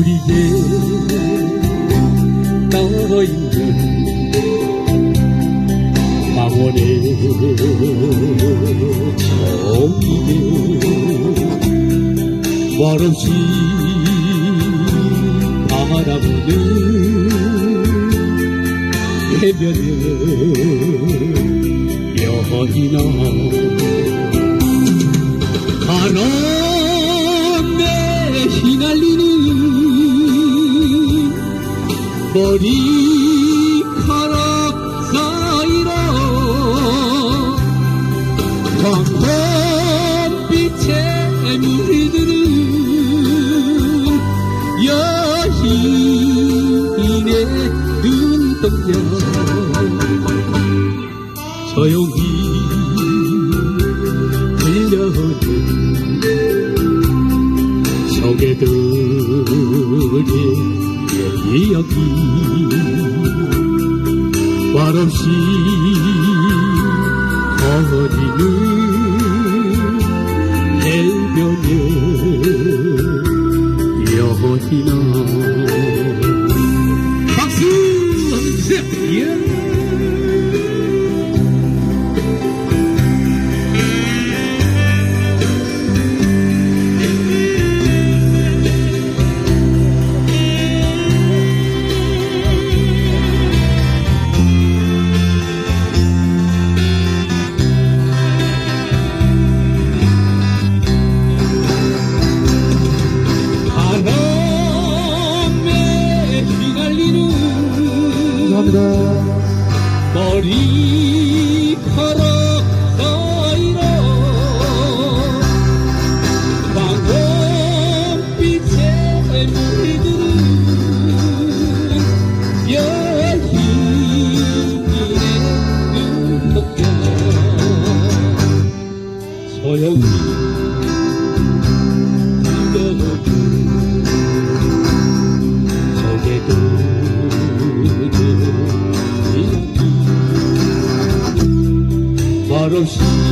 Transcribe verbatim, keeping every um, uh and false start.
우리의 떠있는 망원의 정이네. 말없이 바라보는 해변에 여인아 바람에 휘날리는 머리카락 사이로 황금빛에 물드는 여인의 눈동자 조용히 들려오는 소개들의 이야기 말없이 거리는 해변에 여인아. 박수 한번 주세요. 예. 머리카락 사이로 황금빛에 물드는 여인의 눈동자 소용이 들려오는 소개도 말없이